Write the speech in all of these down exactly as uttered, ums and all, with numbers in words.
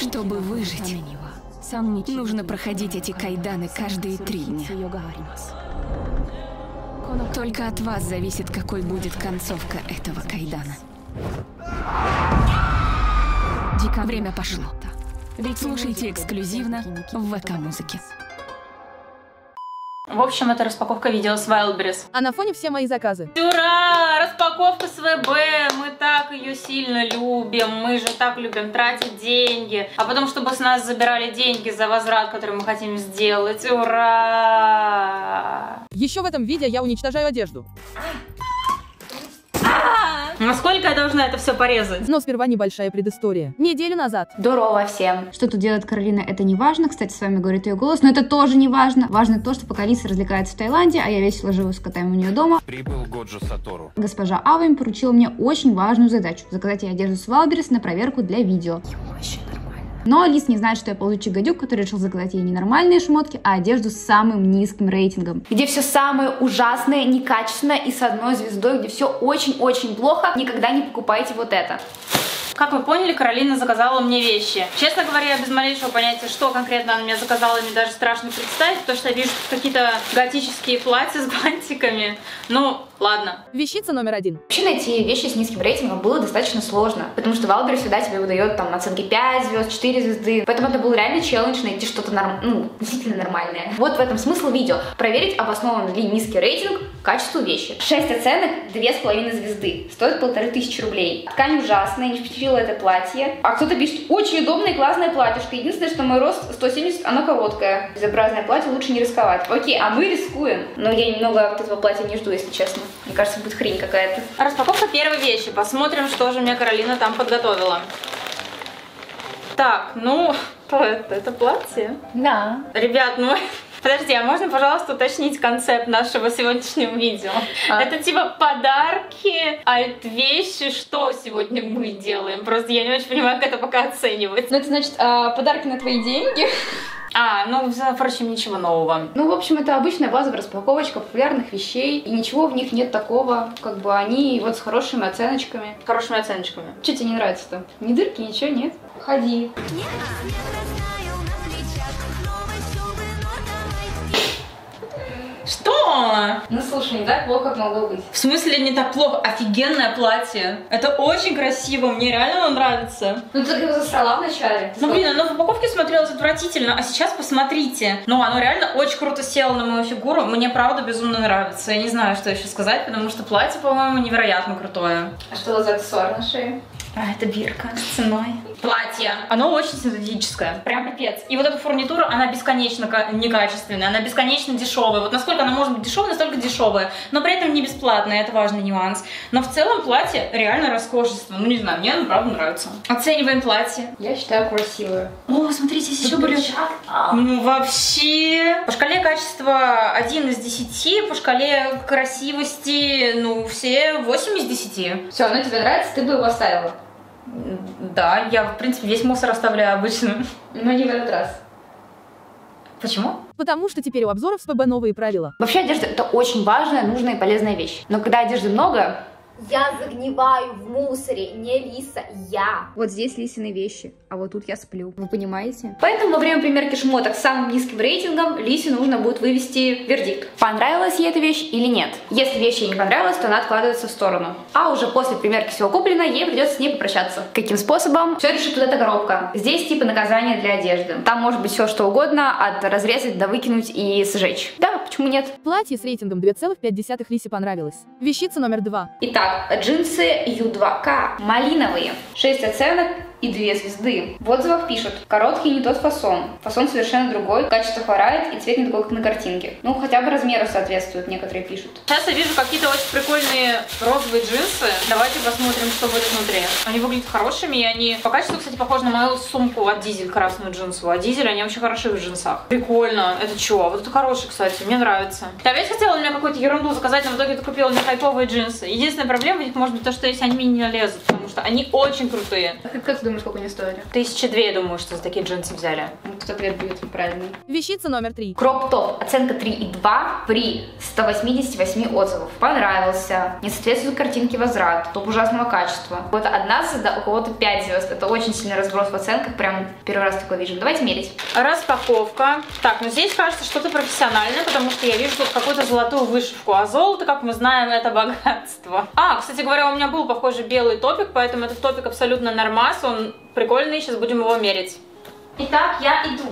Чтобы выжить, нужно проходить эти кайданы каждые три дня. Только от вас зависит, какой будет концовка этого кайдана. Время пошло. Слушайте эксклюзивно в ВК-музыке. В общем, это распаковка видео с Wildberries. А на фоне все мои заказы. Ура! Распаковка с ВБ! Мы так ее сильно любим. Мы же так любим тратить деньги. А потом, чтобы с нас забирали деньги за возврат, который мы хотим сделать. Ура! Еще в этом видео я уничтожаю одежду. Насколько я должна это все порезать? Но сперва небольшая предыстория. Неделю назад. Здорово всем. Что тут делает Каролина, это не важно. Кстати, с вами говорит ее голос, но это тоже не важно. Важно то, что пока Лиса развлекается в Таиланде, а я весело живу с котами у нее дома, прибыл Годжо Сатору. Госпожа Авами поручила мне очень важную задачу. Заказать ей одежду с Wildberries на проверку для видео. Но Лис не знает, что я получу гадюк, который решил заказать ей не нормальные шмотки, а одежду с самым низким рейтингом. Где все самое ужасное, некачественное и с одной звездой, где все очень-очень плохо. Никогда не покупайте вот это. Как вы поняли, Каролина заказала мне вещи. Честно говоря, я без малейшего понятия, что конкретно она мне заказала, мне даже страшно представить, потому что я вижу какие-то готические платья с бантиками. Ну, ладно. Вещица номер один. Вообще найти вещи с низким рейтингом было достаточно сложно, потому что Wildberries всегда тебе выдает там оценки пять звезд, четыре звезды. Поэтому это был реально челлендж найти что-то норм... ну, действительно нормальное. Вот в этом смысл видео. Проверить, обоснованный ли низкий рейтинг качеству вещи. шесть оценок, две с половиной звезды. Стоит полторы тысячи рублей. Ткань ужасная, не впечатлила это платье. А кто-то пишет, очень удобное и классное платьишко. Единственное, что мой рост сто семьдесят, оно короткое. Безобразное платье лучше не рисковать. Окей, а мы рискуем. Но я немного от этого платья не жду, если честно. Мне кажется, будет хрень какая-то. Распаковка первой вещи. Посмотрим, что же мне Каролина там подготовила. Так, ну, что это? Это платье? Да. Ребят, ну... Подожди, а можно, пожалуйста, уточнить концепт нашего сегодняшнего видео? А? Это типа подарки, альт-вещи, что сегодня мы делаем? Просто я не очень понимаю, как это пока оценивать. Ну, это значит, а, подарки на твои деньги. А, ну, впрочем, ничего нового. Ну, в общем, это обычная базовая распаковочка популярных вещей, и ничего в них нет такого, как бы они вот с хорошими оценочками. С хорошими оценочками. Что тебе не нравится-то? Ни дырки, ничего нет? Ходи. Что? Ну, слушай, не так плохо, как могло быть. В смысле не так плохо? Офигенное платье. Это очень красиво, мне реально оно нравится. Ну, ты его засрала вначале. Ну, блин, оно в упаковке смотрелось отвратительно, а сейчас посмотрите. Ну, оно реально очень круто село на мою фигуру. Мне, правда, безумно нравится. Я не знаю, что еще сказать, потому что платье, по-моему, невероятно крутое. А что за аксессуар на шее? А, это бирка с ценой. Платье. Оно очень синтетическое. Прям пипец. И вот эта фурнитура, она бесконечно некачественная, она бесконечно дешевая. Вот насколько она может быть дешевая, настолько дешевая. Но при этом не бесплатная, это важный нюанс. Но в целом платье реально роскошество. Ну, не знаю, мне оно правда нравится. Оцениваем платье. Я считаю красивое. О, смотрите, здесь еще были... Ну, вообще... По шкале качества один из десяти, по шкале красивости, ну, все восемь из десяти. Все, оно тебе нравится, ты бы его оставила. Да, я, в принципе, весь мусор оставляю обычно. Но не в этот раз. Почему? Потому что теперь у обзоров с ПБ новые правила. Вообще одежда — это очень важная, нужная и полезная вещь. Но когда одежды много... Я загниваю в мусоре, не Лиса, я. Вот здесь Лисины вещи, а вот тут я сплю. Вы понимаете? Поэтому во время примерки шмоток с самым низким рейтингом Лисе нужно будет вывести вердикт. Понравилась ей эта вещь или нет. Если вещь ей не понравилась, то она откладывается в сторону. А уже после примерки всего куплено, ей придется с ней попрощаться. Каким способом? Все решит вот эта коробка. Здесь типа наказание для одежды. Там может быть все что угодно, от разрезать до выкинуть и сжечь. Да, почему нет? Платье с рейтингом две целых пять десятых Лисе понравилось. Вещица номер два. Итак, джинсы ю два ка, малиновые, шесть оценок и две звезды. В отзывах пишут: короткий не тот фасон, фасон совершенно другой, качество хворает и цвет не такой, как на картинке. Ну, хотя бы размеру соответствует, некоторые пишут. Сейчас я вижу какие-то очень прикольные розовые джинсы. Давайте посмотрим, что будет внутри. Они выглядят хорошими, и они по качеству, кстати, похожи на мою сумку от Дизель, красную джинсовую. А Дизель, они вообще хороши в джинсах. Прикольно. Это что? Вот это хороший, кстати, мне нравится. Я опять хотела у меня какую-то ерунду заказать, но в итоге купила мне хайповые джинсы. Единственная проблема в них может быть то, что если они мне не лезут, потому что они очень крутые. Как, как ты думаешь, сколько они стоили? Тысячи две, я думаю, что за такие джинсы взяли. Вот ответ будет правильный. Вещица номер три. Кроп-топ. Оценка три и два при ста восьмидесяти восьми отзывах. Понравился. Не соответствует картинке возврат. Топ ужасного качества. У кого-то одна звезда, у кого-то пять звезд. Это очень сильный разброс в оценках. Прям первый раз такое вижу. Давайте мерить. Распаковка. Так, ну здесь кажется что-то профессиональное, потому что я вижу тут какую-то золотую вышивку. А золото, как мы знаем, это богатство. А, кстати говоря, у меня был похожий белый топик, поэтому этот топик абсолютно нормас. Он прикольный. Сейчас будем его мерить. Итак, я иду.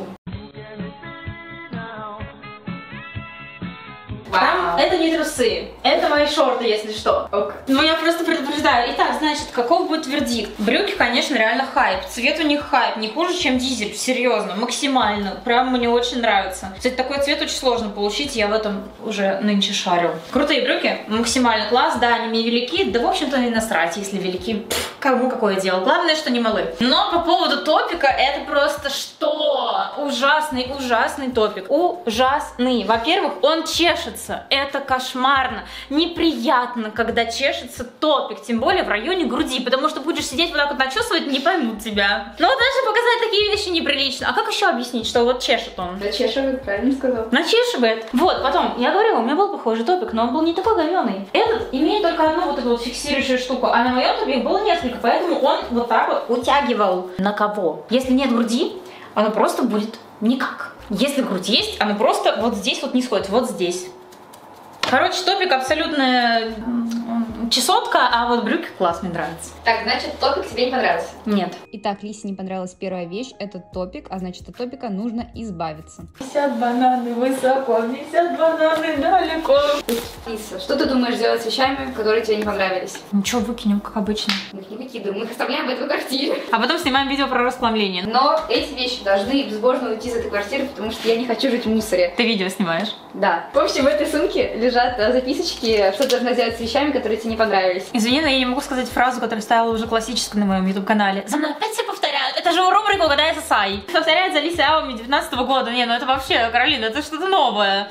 Там это не трусы, это мои шорты, если что. Ок. Ну я просто предупреждаю. Итак, значит, каков будет вердикт? Брюки, конечно, реально хайп. Цвет у них хайп, не хуже, чем дизель, серьезно, максимально. Прям мне очень нравится. Кстати, такой цвет очень сложно получить, я в этом уже нынче шарю. Крутые брюки, максимально класс, да, они мне велики, да в общем-то не насрать, если велики. Пфф, кому какое дело, главное, что не малы. Но по поводу топика, это просто что? Ужасный, ужасный топик. Ужасный. Во-первых, он чешется. Это кошмарно, неприятно, когда чешется топик, тем более в районе груди, потому что будешь сидеть вот так вот начесывать, не поймут тебя. Ну вот даже показать такие вещи неприлично. А как еще объяснить, что вот чешет он? Начешивает, правильно сказал. Начешивает. Вот, потом, я говорила, у меня был похожий топик, но он был не такой говёный. Этот имеет только одну вот эту вот фиксирующую штуку, а на моем топике было несколько, поэтому он вот так вот утягивал. На кого? Если нет груди, оно просто будет никак. Если грудь есть, оно просто вот здесь вот не сходит, вот здесь. Короче, топик абсолютно чесотка, а вот брюки класс, мне нравится. Так, значит, топик тебе не понравился? Нет. Итак, Лисе не понравилась первая вещь, это топик, а значит от топика нужно избавиться. Висят бананы высоко, висят бананы далеко. Лиса, что ты думаешь делать с вещами, которые тебе не понравились? Ничего, выкинем, как обычно. Мы их не выкидываем, мы их оставляем в этой квартире. А потом снимаем видео про расхламление. Но эти вещи должны безбожно уйти из этой квартиры, потому что я не хочу жить в мусоре. Ты видео снимаешь? Да. В общем, в этой сумке лежат записочки, что ты должна делать с вещами, которые тебе не понравились. Извини, но я не могу сказать фразу, которая стала уже классической на моем YouTube-канале. За мной опять все повторяют. Это же рубрика «Угадай сосай». Повторяет за Лисой Ауми девятнадцатого года. Не, ну это вообще, Каролина, это что-то новое.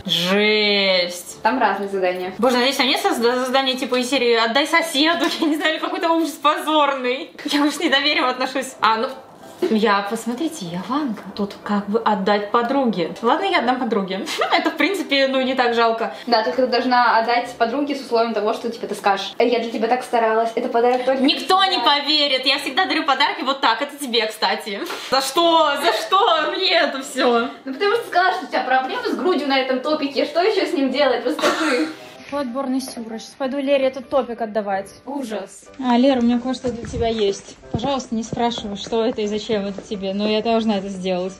Жесть. Там разные задания. Боже, надеюсь, там нет задания типа из серии «Отдай соседу», я не знаю, или какой-то ужас позорный. Я уж с недоверием отношусь. А, ну... Я, посмотрите, я Ванга. Тут как бы отдать подруге. Ладно, я отдам подруге. Это, в принципе, ну, не так жалко. Да, только ты должна отдать подруге с условием того, что типа ты скажешь: я для тебя так старалась, это подарок только... Никто не поверит. Я всегда дарю подарки вот так. Это тебе, кстати. За что? За что мне это все? Ну, потому что ты сказала, что у тебя проблемы с грудью на этом топике. Что еще с ним делать? Расскажи. Какой отборный сюра. Сейчас пойду Лере этот топик отдавать. Ужас. А, Лера, у меня кое-что для тебя есть. Пожалуйста, не спрашивай, что это и зачем это тебе, но я должна это сделать.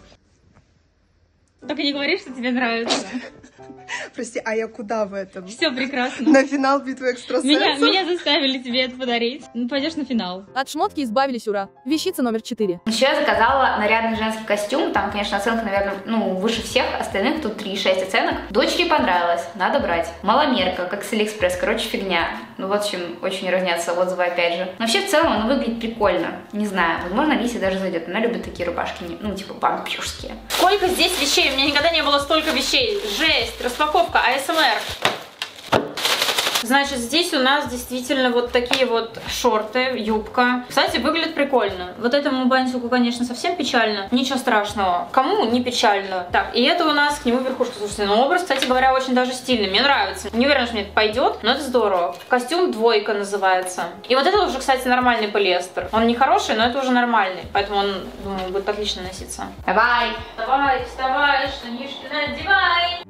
Только не говори, что тебе нравится. Прости, а я куда в этом? Все прекрасно. На финал битвы экстрасенсов? Меня, меня заставили тебе это подарить. Ну, пойдешь на финал. От шмотки избавились, ура. Вещица номер четыре. Еще я заказала нарядный женский костюм. Там, конечно, оценка, наверное, ну, выше всех остальных. Тут три и шесть оценок. Дочери понравилось. Надо брать. Маломерка, как с Алиэкспресс. Короче, фигня. Ну, в общем, очень разнятся отзывы, опять же. Но вообще, в целом, он выглядит прикольно. Не знаю, возможно, Лисе даже зайдет. Она любит такие рубашки, ну, типа, вампирские. Сколько здесь вещей? У меня никогда не было столько вещей. Жесть. Распаковка. а эс эм эр. Значит, здесь у нас действительно вот такие вот шорты, юбка. Кстати, выглядит прикольно. Вот этому бантику, конечно, совсем печально. Ничего страшного. Кому не печально? Так, и это у нас к нему верхушка. Слушайте, ну образ, кстати говоря, очень даже стильный. Мне нравится. Не уверена, что мне это пойдет, но это здорово. Костюм двойка называется. И вот это уже, кстати, нормальный полиэстер. Он не хороший, но это уже нормальный. Поэтому он, думаю, будет отлично носиться. Давай. Давай, вставай, штанишки надевай.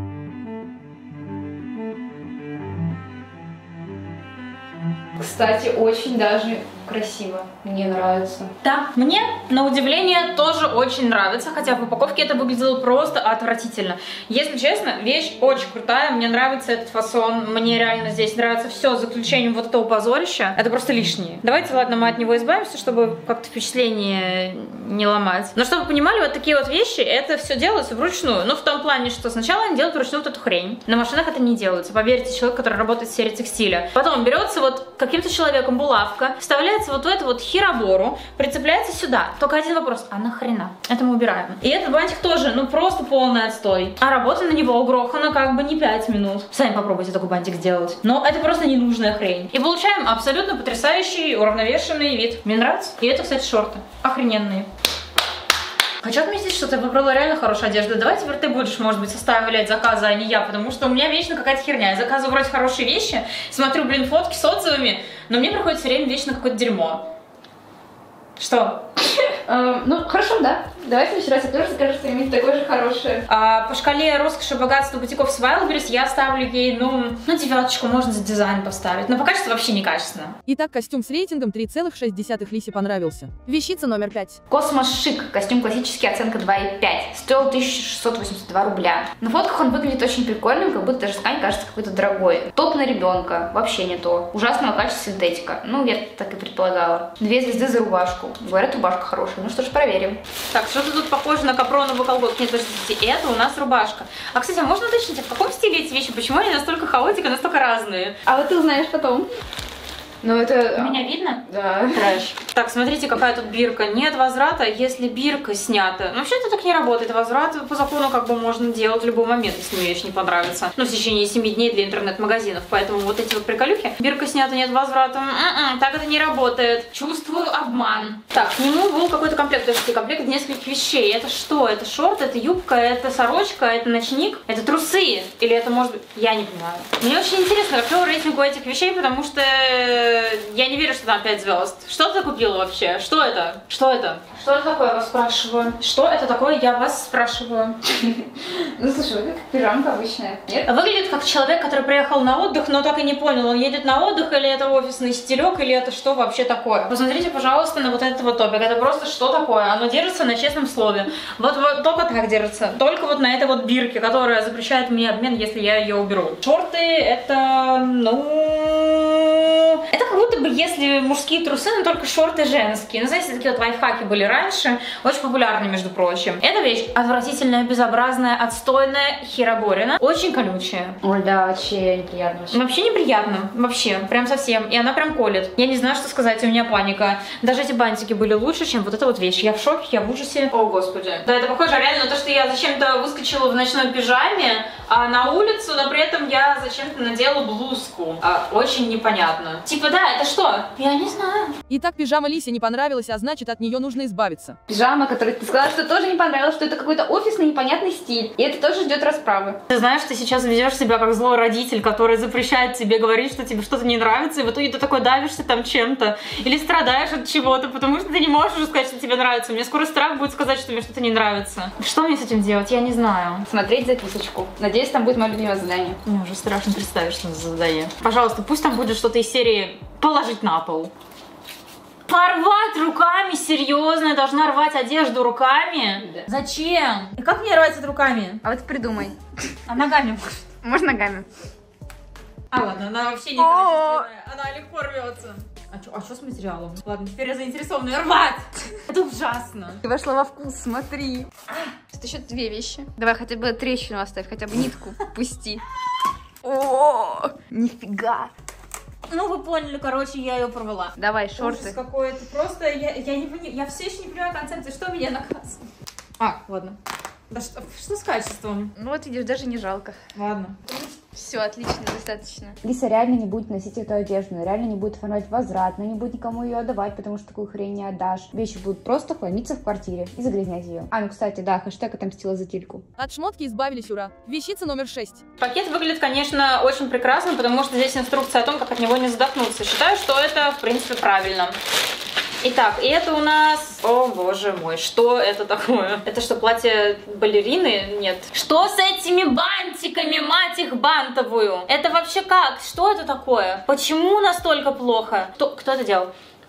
Кстати, очень даже красиво. Мне нравится. Да, мне, на удивление, тоже очень нравится, хотя в упаковке это выглядело просто отвратительно. Если честно, вещь очень крутая, мне нравится этот фасон, мне реально здесь нравится все, за исключением вот этого позорища. Это просто лишнее. Давайте, ладно, мы от него избавимся, чтобы как-то впечатление не ломать. Но чтобы вы понимали, вот такие вот вещи, это все делается вручную. Ну, в том плане, что сначала они делают вручную вот эту хрень. На машинах это не делается. Поверьте, человек, который работает в сфере текстиля. Потом берется вот каким-то человеком булавка, вставляется вот в эту вот херобору, прицепляется сюда. Только один вопрос, а нахрена? Это мы убираем. И этот бантик тоже, ну, просто полный отстой. А работа на него угрохана как бы не пять минут. Сами попробуйте такой бантик сделать. Но это просто ненужная хрень. И получаем абсолютно потрясающий, уравновешенный вид. Мне нравится. И это, кстати, шорты. Охрененные. Хочу отметить, что ты выбрала реально хорошую одежду. Давай теперь ты будешь, может быть, составлять заказы, а не я, потому что у меня вечно какая-то херня. Я заказываю вроде хорошие вещи, смотрю, блин, фотки с отзывами, но мне приходится все время вечно какое-то дерьмо. Что? Ну, хорошо, да. Давай в следующий раз я тоже скажу что-нибудь такое же хорошее. А по шкале роскоши, богатства бутиков с Wildberries я ставлю ей, ну, ну, девяточку можно за дизайн поставить. Но по качеству вообще некачественно. Итак, костюм с рейтингом три целых шесть десятых Лисе понравился. Вещица номер пять. Космос Шик. Костюм классический, оценка два и пять. Стоил тысяча шестьсот восемьдесят два рубля. На фотках он выглядит очень прикольным, как будто даже ткань кажется какой-то дорогой. Топ на ребенка. Вообще не то. Ужасного качества синтетика. Ну, я так и предполагала. Две звезды за рубашку. Говорят, рубашка хорошая. Ну что ж, проверим. Так, что-то тут похоже на капроновую колготку. Нет, подождите, это у нас рубашка. А, кстати, а можно уточнить, а в каком стиле эти вещи? Почему они настолько хаотика, настолько разные? А вот ты узнаешь потом. Ну это... Меня видно? Да. Трэш. Так, смотрите, какая тут бирка. Нет возврата, если бирка снята. Ну, вообще это так не работает. Возврат по закону как бы можно делать в любой момент, если мне вещь не понравится. Ну, в течение семи дней для интернет-магазинов. Поэтому вот эти вот приколюки. Бирка снята, нет возврата. М-м, так это не работает. Чувствую обман. Так, к нему был какой-то комплект. То есть комплект нескольких вещей. Это что? Это шорт, это юбка, это сорочка, это ночник, это трусы. Или это может быть... Я не понимаю. Мне очень интересно, какой рейтинг у этих вещей, потому что... Я не верю, что там пять звезд. Что ты купила вообще? Что это? Что это? Что это такое, я вас спрашиваю? Что это такое, я вас спрашиваю? Ну, слушай, выглядит как пижамка обычная. Нет? Выглядит как человек, который приехал на отдых, но так и не понял, он едет на отдых, или это офисный стилек, или это что вообще такое? Посмотрите, пожалуйста, на вот этот вот топик. Это просто что такое? Оно держится на честном слове. Вот, вот только так держится. Только вот на этой вот бирке, которая запрещает мне обмен, если я ее уберу. Шорты, это, ну... Это как будто бы, если мужские трусы, но только шорты женские. Ну, знаете, такие вот лайфхаки были раньше, очень популярны, между прочим. Эта вещь отвратительная, безобразная, отстойная, хероборина, очень колючая. Ой, да, вообще неприятно. Вообще. Вообще неприятно, вообще, прям совсем. И она прям колет. Я не знаю, что сказать, у меня паника. Даже эти бантики были лучше, чем вот эта вот вещь. Я в шоке, я в ужасе. О, господи. Да, это похоже реально на то, что я зачем-то выскочила в ночной пижаме, а на улицу, но при этом я зачем-то надела блузку. А, очень непонятно. Типа, да, это что? Я не знаю. Итак, пижама Лисе не понравилась, а значит, от нее нужно избавиться. Пижама, которую ты сказала, что тоже не понравилось, что это какой-то офисный непонятный стиль. И это тоже ждет расправы. Ты знаешь, ты сейчас ведешь себя как злой родитель, который запрещает тебе говорить, что тебе что-то не нравится, и в итоге ты такой давишься там чем-то. Или страдаешь от чего-то, потому что ты не можешь уже сказать, что тебе нравится. Мне скоро страх будет сказать, что мне что-то не нравится. Что мне с этим делать? Я не знаю. Смотреть записочку. Надеюсь, там будет мое любимое задание. Мне уже страшно представить, что это за задание. Пожалуйста, пусть там будет что-то из серии «Положить на пол». Порвать руками? Серьезно? Я должна рвать одежду руками? Да. Зачем? И как мне рвать это руками? А вот придумай. А ногами? Можно ногами. А ладно, она вообще не качественная. Она легко рвется. А что а с материалом? Ладно, теперь я заинтересована рвать. Это ужасно. Ты вошла во вкус, смотри. Тут еще две вещи. Давай хотя бы трещину оставь, хотя бы нитку пусти. О, нифига. Ну, вы поняли, короче, я ее порвала. Давай, шорты. Какой-то. Просто я, я не понимаю, я все еще не понимаю концепции, что меня наказывает. А, ладно. Да что, что с качеством? Ну вот видишь, даже не жалко. Ладно. Все, отлично, достаточно. Лиса реально не будет носить эту одежду, реально не будет оформлять возврат, она не будет никому ее отдавать, потому что такую хрень не отдашь. Вещи будут просто храниться в квартире и загрязнять ее. А, ну, кстати, да, хэштег отомстила за тильку. От шмотки избавились, ура. Вещица номер шесть. Пакет выглядит, конечно, очень прекрасно, потому что здесь инструкция о том, как от него не задохнуться. Считаю, что это, в принципе, правильно. Итак, и это у нас... О, боже мой, что это такое? Это что, платье балерины? Нет. Что с этими бантиками, мать их бантовую? Это вообще как? Что это такое? Почему настолько плохо? Кто, кто это делал?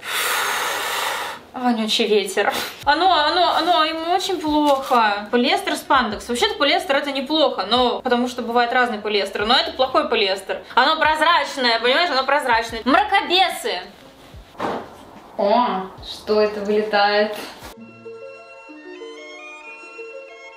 Вонючий ветер. Оно, оно, оно, ему очень плохо. Полиэстер спандекс. Вообще-то полиэстер это неплохо, но потому что бывает разный полиэстер, но это плохой полиэстер. Оно прозрачное, понимаешь, оно прозрачное. Мракобесы. О, что это вылетает?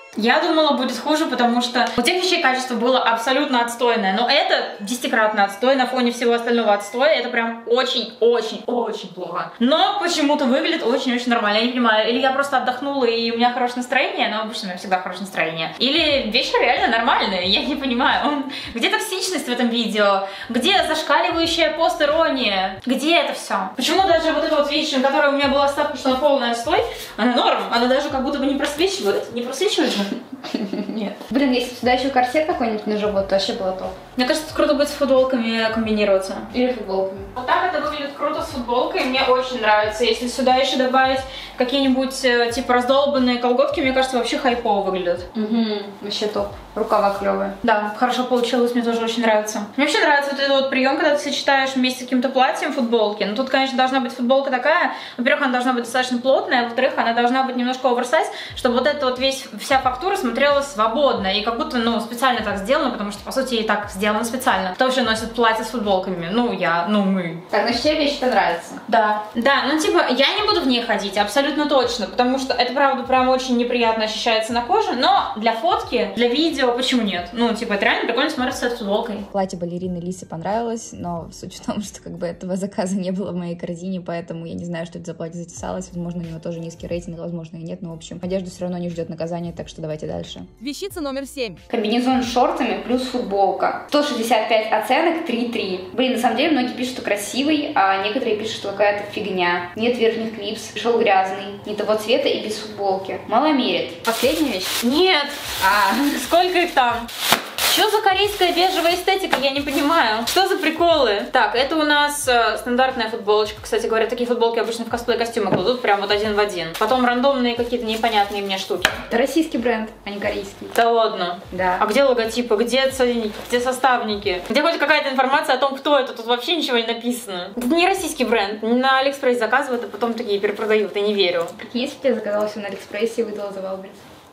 Я думала, будет хуже, потому что у тех вещей качество было абсолютно отстойное. Но это десятикратно отстой на фоне всего остального отстоя. Это прям очень-очень-очень плохо. Но почему-то выглядит очень-очень нормально. Я не понимаю, или я просто отдохнула и у меня хорошее настроение, но обычно у меня всегда хорошее настроение. Или вещи реально нормальные, я не понимаю. Где токсичность в этом видео? Где зашкаливающая пост-ирония? Где это все? Почему даже вот эта вот вещь, на которой у меня была ставка, что она полный отстой, она норм, она даже как будто бы не просвечивает. Не просвечивает же? Нет. Блин, если сюда еще корсет какой-нибудь на живот, то вообще было топ. Мне кажется, круто будет с футболками комбинироваться. Или футболками. Вот так это выглядит круто с футболкой, мне очень нравится. Если сюда еще добавить какие-нибудь типа раздолбанные колготки, мне кажется, вообще хайпово выглядят. Угу, вообще топ. Рукава клевые. Да, хорошо получилось, мне тоже очень нравится. Мне вообще нравится вот этот вот прием, когда ты сочетаешь вместе с каким-то платьем футболки. Но тут, конечно, должна быть футболка такая. Во-первых, она должна быть достаточно плотная, а во-вторых, она должна быть немножко оверсайз, чтобы вот эта вот весь, вся фактура смотрелась свободно. И как будто, ну, специально так сделано, потому что, по сути, и так сделано специально. Кто вообще носит платье с футболками? Ну, я, ну, мы. Так, значит, тебе вещи-то нравятся? Да. Да, ну, типа, я не буду в ней ходить, абсолютно точно, потому что это, правда, прям очень неприятно ощущается на коже, но для фотки, для видео, почему нет? Ну, типа, это реально прикольно смотрится с этой футболкой. Платье балерины Лисы понравилось, но суть в том, что как бы этого заказа не было в моей корзине, поэтому я не знаю, что это за платье затесалось. Возможно, у него тоже низкий рейтинг, возможно, и нет, но, в общем, одежда все равно не ждет наказания, так что давайте дальше. Вещица номер семь. Комбинезон с шортами плюс футболка. сто шестьдесят пять оценок, три и три. Блин, на самом деле, многие пишут, что красивый, а некоторые пишут, что какая-то фигня. Нет верхних клипс, пришел грязный, не того цвета и без футболки. Мало мерит. Последняя вещь? Нет! А, Сколько их там? Что за корейская бежевая эстетика, я не понимаю. Что за приколы? Так, это у нас э, стандартная футболочка. Кстати говоря, такие футболки обычно в косплей-костюмы кладут прям вот один в один. Потом рандомные какие-то непонятные мне штуки. это российский бренд, а не корейский. Да ладно. Да. А где логотипы, где ценники, где составники? Где хоть какая-то информация о том, кто это? Тут вообще ничего не написано. Это не российский бренд. На Алиэкспресс заказывают, а потом такие перепродают. Я не верю. Прикинь, если бы я заказала все на Алиэкспрессе и выдала за Вайлдберрис.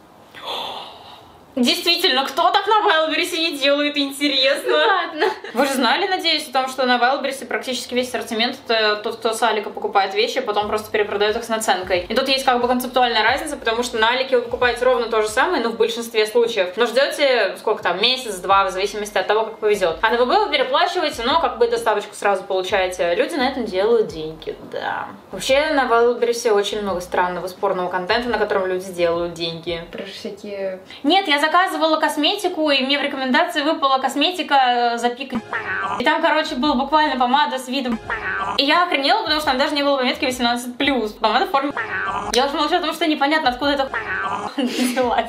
Действительно, кто так на Вайлдберрисе не делает, интересно? Ладно. Вы же знали, надеюсь, о том, что на Вайлдберрисе практически весь ассортимент это тот, кто с Алика покупает вещи, а потом просто перепродает их с наценкой. И тут есть как бы концептуальная разница, потому что на Алике вы покупаете ровно то же самое, но в большинстве случаев. Но ждете, сколько там, месяц-два, в зависимости от того, как повезет. А на ВБ вы переплачиваете, но как бы доставочку сразу получаете. Люди на этом делают деньги, да. Вообще на Вайлдберрисе очень много странного, спорного контента, на котором люди делают деньги. Про всякие... Нет, я заказывала косметику, и мне в рекомендации выпала косметика запикать. И там, короче, была буквально помада с видом. И я охренела, потому что там даже не было пометки восемнадцать плюс. Помада в форме. Я уже молчу о том, что непонятно, откуда это взялась.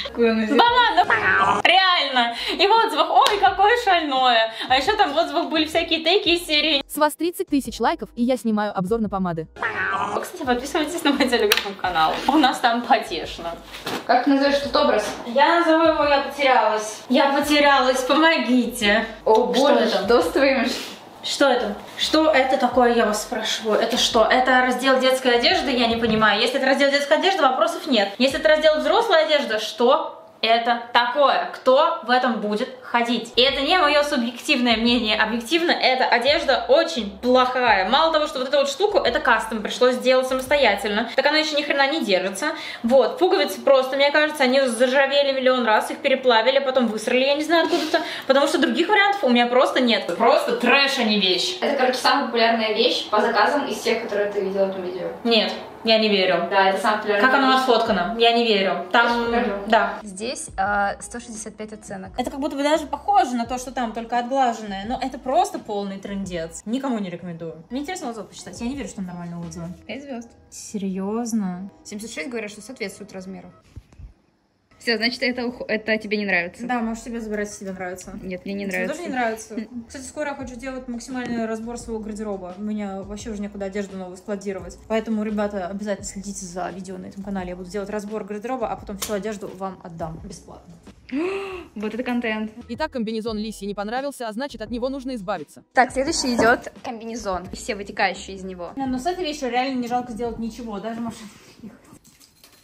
Помада. Реально. И в отзывах, ой, какое шальное. А еще там в отзывах были всякие тейки из серии. С вас тридцать тысяч лайков, и я снимаю обзор на помады. Кстати, подписывайтесь на мой телеграм-канал. У нас там потешно. Как ты называешь этот образ? Я назову его «Я потерялась». Я потерялась, помогите. О боже, Что это? что с твоим... Что это? Что это такое, я вас спрашиваю? Это что? Это раздел детской одежды? Я не понимаю. Если это раздел детской одежды, вопросов нет. Если это раздел взрослой одежды, что это такое? Кто в этом будет ходить? И это не мое субъективное мнение. Объективно, эта одежда очень плохая. Мало того, что вот эту вот штуку, это кастом пришлось сделать самостоятельно. Так она еще ни хрена не держится. Вот, пуговицы просто, мне кажется, они заржавели миллион раз, их переплавили, потом высрали, я не знаю откуда-то. Потому что других вариантов у меня просто нет. Просто трэш, а не вещь. Это, короче, самая популярная вещь по заказам из тех, которые ты видела в этом видео. Нет. Я не верю. Да, это самая популярная Как оно вещь. отфоткано? Я не верю. Там, да. Здесь э, сто шестьдесят пять оценок. Это как будто бы даже похоже на то, что там, только отглаженное. Но это просто полный трындец. Никому не рекомендую. Мне интересно отзывы почитать. Я не верю, что там нормальные отзывы. пять звезд. Серьезно? семьдесят шесть говорят, что соответствует размеру. Все, значит, это, ух- это тебе не нравится. Да, можешь себе забирать, если тебе нравится. Нет, мне не Тебе нравится. тоже не нравится? Кстати, скоро я хочу сделать максимальный разбор своего гардероба. У меня вообще уже некуда одежду новую складировать. Поэтому, ребята, обязательно следите за видео на этом канале. Я буду делать разбор гардероба, а потом всю одежду вам отдам бесплатно. Вот это контент. Итак, комбинезон Лисе не понравился, а значит, от него нужно избавиться. Так, следующий идет комбинезон. И все вытекающие из него. Но с этой вещью реально не жалко сделать ничего, даже машину.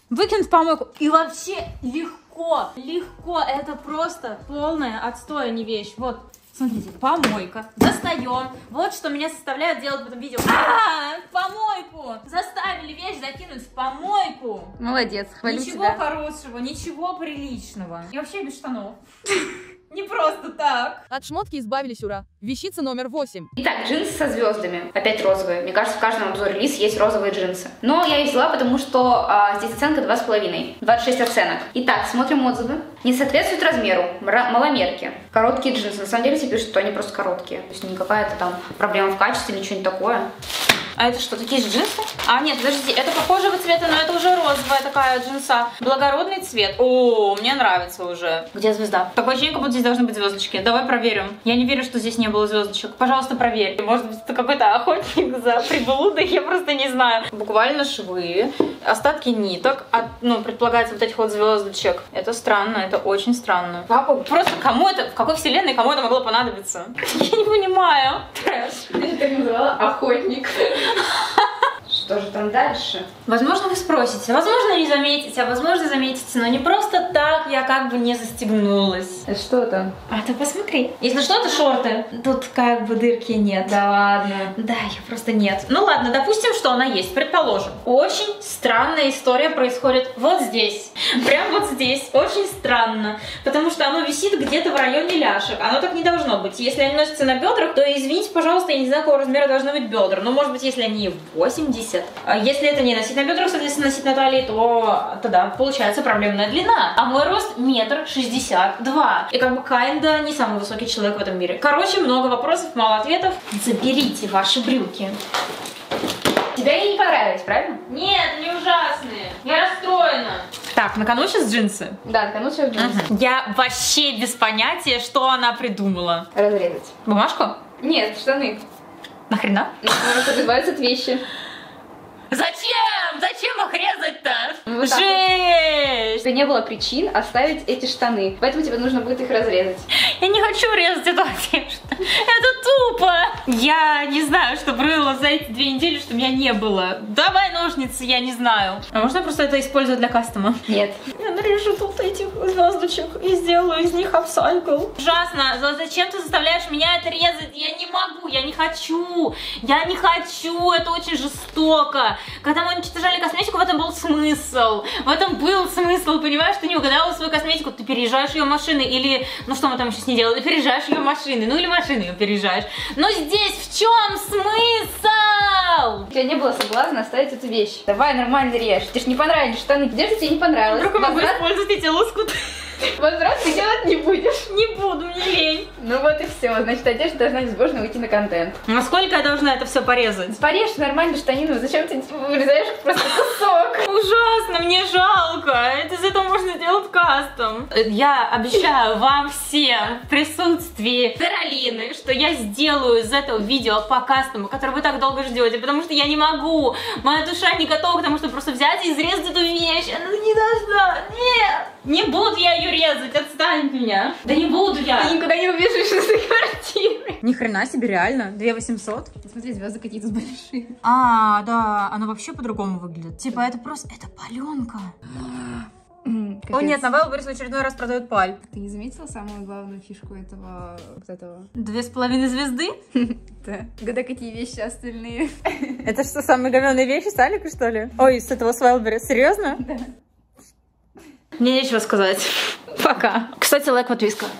Выкинуть в помойку. И вообще легко, легко. Это просто полное отстой, а не вещь. Вот, смотрите, помойка. Достаем. Вот что меня заставляют делать в этом видео. А, в помойку. Заставили вещь закинуть в помойку. Молодец, хвалю Ничего тебя. хорошего, ничего приличного. И вообще без штанов. Не просто так. От шмотки избавились, ура. Вещица номер восемь. Итак, джинсы со звездами. Опять розовые. Мне кажется, в каждом обзоре Лис есть розовые джинсы. Но я их взяла, потому что а, здесь оценка два с половиной. двадцать шесть оценок. Итак, смотрим отзывы. Не соответствует размеру. Маломерки. Короткие джинсы. На самом деле все пишут, что они просто короткие. То есть не какая-то там проблема в качестве или что-нибудь такое. А это что, такие же джинсы? А, нет, подождите, это похожего цвета, но это уже розовая такая джинса. Благородный цвет. О, мне нравится уже. Где звезда? Такое ощущение, как будто здесь должны быть звездочки. Давай проверим. Я не верю, что здесь не было звездочек. Пожалуйста, проверь. Может быть, это какой-то охотник за приблудой, я просто не знаю. Буквально швы, остатки ниток, от, ну, предполагается вот этих вот звездочек. Это странно, это очень странно. Папа, просто кому это, в какой вселенной кому это могло понадобиться? Я не понимаю. Трэш. Я так назвала охотник. Что же там дальше? Возможно, вы спросите, возможно, не заметите, а возможно, заметите, но не просто так я как бы не застегнулась. Это что там? А ты посмотри. Если что, это шорты. Тут как бы дырки нет. Да ладно. Да, их просто нет. Ну ладно, допустим, что она есть, предположим. Очень странная история происходит вот здесь. Прям вот здесь. Очень странно. Потому что оно висит где-то в районе ляшек. Оно так не должно быть. Если они носятся на бедрах, то извините, пожалуйста, я не знаю, какого размера должны быть бедра. Ну, может быть, если они восемьдесят. Если это не носить на бедрах, соответственно, носить на талии, то тогда получается проблемная длина. А мой рост метр шестьдесят два. И как бы kinda не самый высокий человек в этом мире. Короче, много вопросов, мало ответов. Заберите ваши брюки. Тебе они не понравились, правильно? Нет, они ужасные. Я расстроена. Так, на кону сейчас джинсы. Да, на кону сейчас джинсы. Ага. Я вообще без понятия, что она придумала. Разрезать. Бумажку? Нет, штаны. Нахрена? Можно избавиться от вещи. Зачем? Зачем их резать-то? Вот так вот. Жесть! У тебя не было причин оставить эти штаны, поэтому тебе нужно будет их разрезать. Я не хочу резать эту одежду. Это тупо. Я не знаю, что было за эти две недели, что меня не было. Давай ножницы, я не знаю. А можно просто это использовать для кастома? Нет. Я нарежу тут этих звездочек и сделаю из них апсайкл. Ужасно. Зачем ты заставляешь меня это резать? Я не могу, я не хочу. Я не хочу. Это очень жестоко. Когда мы уничтожали косметику, в этом был смысл. В этом был смысл, понимаешь? Ты не угадала свою косметику, ты переезжаешь ее машины или... Ну что мы там еще с ней делали? Ты переезжаешь ее машины. Ну или машины ее переезжаешь. Но здесь в чем смысл? У тебя не было соблазна оставить эту вещь. Давай нормально режь. Тебе же не понравились штаны. Где же тебе не понравилось? Вдруг я могу Возврат... использовать эти лоскуты? Возврат ты делать не будешь. Не буду, мне лень. Ну вот и все. Значит, одежда должна безбожно выйти на контент. А сколько я должна это все порезать? Порежь нормально штанину. Зачем ты вырезаешь просто кусок? Ужасно, мне жалко. Это из этого можно сделать кастом. Я обещаю вам всем в присутствии Каролины, что я сделаю из этого видео по кастому, которое вы так долго ждете, потому что я не могу. Моя душа не готова к тому, чтобы просто взять и изрезать эту вещь. Она не должна. Нет. Не буду я ее резать, отстань от меня. Да не буду я. Ты никуда не убежишь из этой квартиры. Ни хрена себе, реально. две тысячи восемьсот. Смотри, звезды какие-то большие. А, да, оно вообще по-другому выглядит. Типа это просто, это паленка. О нет, на Wildberries в очередной раз продают паль. Ты не заметила самую главную фишку этого, вот этого? Две с половиной звезды? Да. Когда какие вещи остальные? Это что, самые говёные вещи с Аликой, что ли? Ой, с этого с Wildberries, серьезно? Да. Мне нечего сказать. Пока. Кстати, лайк, подписка.